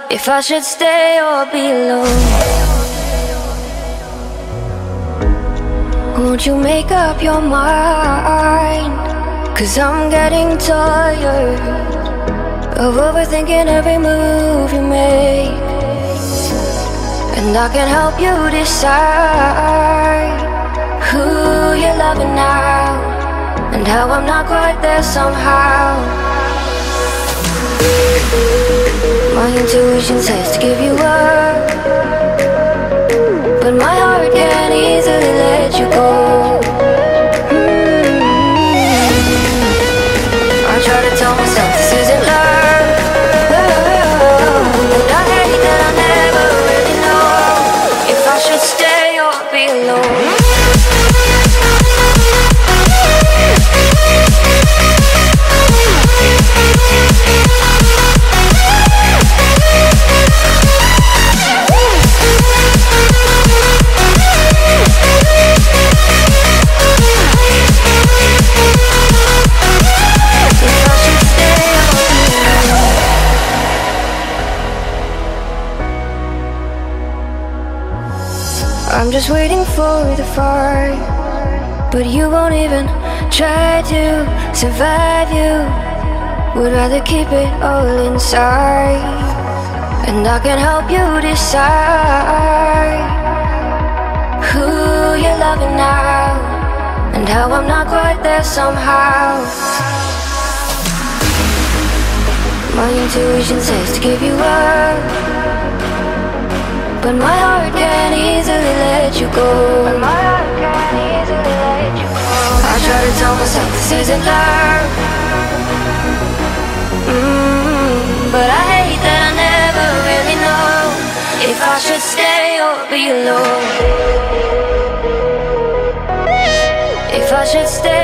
if I should stay or be alone. Won't you make up your mind? 'Cause I'm getting tired of overthinking every move you make. And I can help you decide who you're loving now, and how I'm not quite there somehow. My intuition says to give you up, but my heart can't easily let you go. I try to tell myself this isn't love, but I hate that I never really know if I should stay or be alone. I'm just waiting for the fire, but you won't even try to survive. You would rather keep it all inside, and I can help you decide who you're loving now, and how I'm not quite there somehow. My intuition says to give you up, but my heart can't easily let you go. I try to tell myself this isn't love, but I hate that I never really know if I should stay or be alone. If I should stay